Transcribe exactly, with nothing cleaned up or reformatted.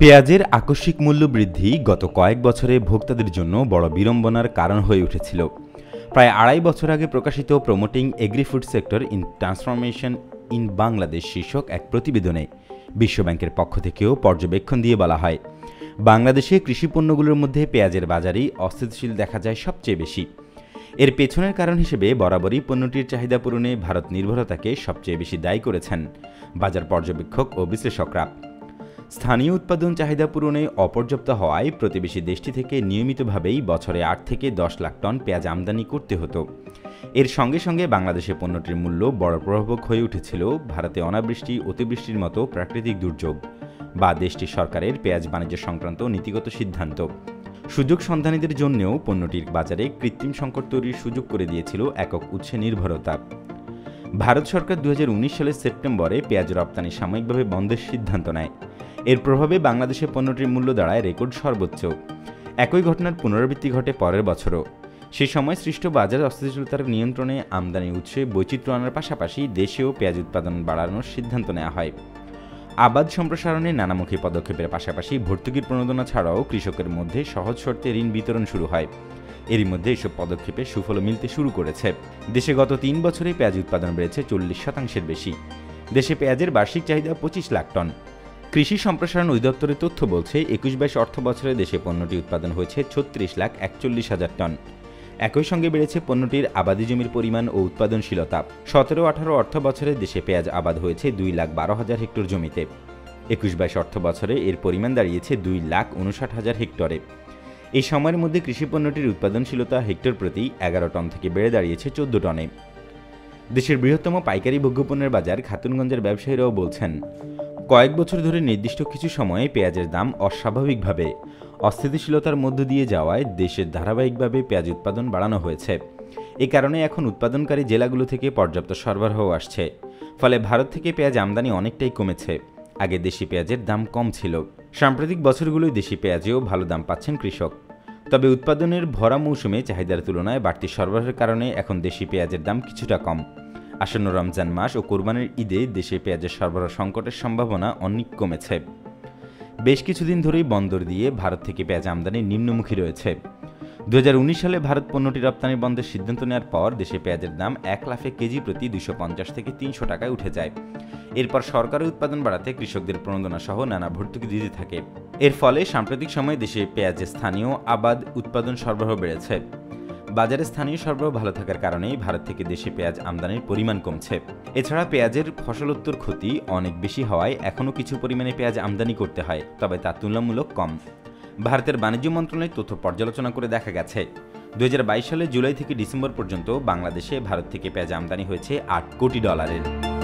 পেঁয়াজের আকস্মিক মূল্য বৃদ্ধি গত কয়েক বছরে ভোক্তাদের জন্য বড় বিড়ম্বনার কারণ হয়ে উঠেছিল। প্রায় আড়াই বছর আগে প্রকাশিত promoting agri food sector in transformation in Bangladesh শীর্ষক এক প্রতিবেদনে বিশ্বব্যাংকের পক্ষ থেকেও পর্যবেক্ষণ দিয়ে বলা হয়, বাংলাদেশে কৃষি পণ্যগুলোর মধ্যে পেঁয়াজের বাজারেই অস্থিতিশীল দেখা যায় সবচেয়ে বেশি। এর পেছনের কারণ হিসেবে বরাবরই পণ্যটির চাহিদা পূরণে ভারত নির্ভরতাকে সবচেয়ে বেশি দায়ী করেছেন বাজার পর্যবেক্ষক ও বিশ্লেষকরা। স্থানীয় উৎপাদন চাহিদা পূরণে অপর্যাপ্ত হওয়ায় প্রতিবেশী দেশটি থেকে নিয়মিতভাবেই বছরে আট থেকে দশ লাখ টন পেঁয়াজ আমদানি করতে হতো। এর সঙ্গে সঙ্গে বাংলাদেশে পণ্যটির মূল্য বড় প্রভাবক হয়ে উঠেছিল ভারতে অনাবৃষ্টি, অতিবৃষ্টির মতো প্রাকৃতিক দুর্যোগ বা দেশটির সরকারের পেঁয়াজ বাণিজ্য সংক্রান্ত নীতিগত সিদ্ধান্ত। সুযোগ সন্ধানীদের জন্যও পণ্যটির বাজারে কৃত্রিম সংকট তৈরির সুযোগ করে দিয়েছিল একক উৎসে নির্ভরতা। ভারত সরকার দু হাজার উনিশ সালের সেপ্টেম্বরে পেঁয়াজ রপ্তানি সাময়িকভাবে বন্ধের সিদ্ধান্ত নেয়। এর প্রভাবে বাংলাদেশে পণ্যটির মূল্য দাঁড়ায় রেকর্ড সর্বোচ্চ। একই ঘটনার পুনরাবৃত্তি ঘটে পরের বছরও। সেই সময় সৃষ্ট বাজার অস্থিতিশীলতার নিয়ন্ত্রণে আমদানি উৎসে বৈচিত্র্য আনার পাশাপাশি দেশেও পেঁয়াজ উৎপাদন বাড়ানোর সিদ্ধান্ত নেওয়া হয়। আবাদ সম্প্রসারণে নানামুখী পদক্ষেপের পাশাপাশি ভর্তুকির প্রণোদনা ছাড়াও কৃষকের মধ্যে সহজ শর্তে ঋণ বিতরণ শুরু হয়। এরই মধ্যে এসব পদক্ষেপে সুফল মিলতে শুরু করেছে। দেশে গত তিন বছরে পেঁয়াজ উৎপাদন বেড়েছে চল্লিশ শতাংশের বেশি। দেশে পেঁয়াজের বার্ষিক চাহিদা পঁচিশ লাখ টন। কৃষি সম্প্রসারণ অধিদপ্তরের তথ্য বলছে, একুশ বাইশ অর্থ বছরে দেশে পণ্যটি উৎপাদন হয়েছে ছত্রিশ লাখ একচল্লিশ হাজার টন। একই সঙ্গে বেড়েছে পণ্যটির আবাদি জমির পরিমাণ ও উৎপাদনশীলতা। সতেরো আঠারো অর্থ বছরে দেশে পেঁয়াজ আবাদ হয়েছে দুই লাখ বারো হাজার হেক্টর জমিতে। একুশ বাইশ অর্থ বছরে এর পরিমাণ দাঁড়িয়েছে দুই লাখ উনষাট হাজার হেক্টরে। এই সময়ের মধ্যে কৃষি পণ্যটির উৎপাদনশীলতা হেক্টর প্রতি এগারো টন থেকে বেড়ে দাঁড়িয়েছে চোদ্দ টনে। দেশের বৃহত্তম পাইকারি ভোগ্যপণ্যের বাজার খাতুনগঞ্জের ব্যবসায়ীরাও বলছেন, কয়েক বছর ধরে নির্দিষ্ট কিছু সময়ে পেঁয়াজের দাম অস্বাভাবিকভাবে অস্থিতিশীলতার মধ্য দিয়ে যাওয়ায় দেশের ধারাবাহিকভাবে পেঁয়াজ উৎপাদন বাড়ানো হয়েছে। এ কারণে এখন উৎপাদনকারী জেলাগুলো থেকে পর্যাপ্ত সরবরাহ আসছে। ফলে ভারত থেকে পেঁয়াজ আমদানি অনেকটাই কমেছে। আগে দেশি পেঁয়াজের দাম কম ছিল। সাম্প্রতিক বছরগুলোয় দেশি পেঁয়াজেও ভালো দাম পাচ্ছেন কৃষক। তবে উৎপাদনের ভরা মৌসুমে চাহিদার তুলনায় বাড়তি সরবরাহের কারণে এখন দেশি পেঁয়াজের দাম কিছুটা কম। আসন্ন রমজান মাস ও কোরবানির ঈদে দেশে পেঁয়াজের সরবরাহ সংকটের সম্ভাবনা অনেক কমেছে। বেশ কিছুদিন ধরেই বন্দর দিয়ে ভারত থেকে পেঁয়াজ আমদানি নিম্নমুখী রয়েছে। দু হাজার উনিশ সালে ভারত পণ্যটি রপ্তানি বন্ধের সিদ্ধান্ত নেওয়ার পর দেশে পেঁয়াজের দাম এক লাফে কেজি প্রতি দুইশো পঞ্চাশ থেকে তিনশো টাকায় উঠে যায়। এরপর সরকারের উৎপাদন বাড়াতে কৃষকদের প্রণোদনা সহ নানা ভর্তুকি দিতে থাকে। এর ফলে সাম্প্রতিক সময়ে দেশে পেঁয়াজের স্থানীয় আবাদ উৎপাদন সরবরাহ বেড়েছে। বাজারে স্থানীয় সরবরাহ ভালো থাকার কারণেই ভারত থেকে দেশে পেঁয়াজ আমদানির পরিমাণ কমছে। এছাড়া পেঁয়াজের ফসলোত্তর ক্ষতি অনেক বেশি হওয়ায় এখনও কিছু পরিমাণে পেঁয়াজ আমদানি করতে হয়, তবে তা তুলনামূলক কম। ভারতের বাণিজ্য মন্ত্রণালয়ের তথ্য পর্যালোচনা করে দেখা গেছে, দু হাজার বাইশ সালে জুলাই থেকে ডিসেম্বর পর্যন্ত বাংলাদেশে ভারত থেকে পেঁয়াজ আমদানি হয়েছে আট কোটি ডলারের।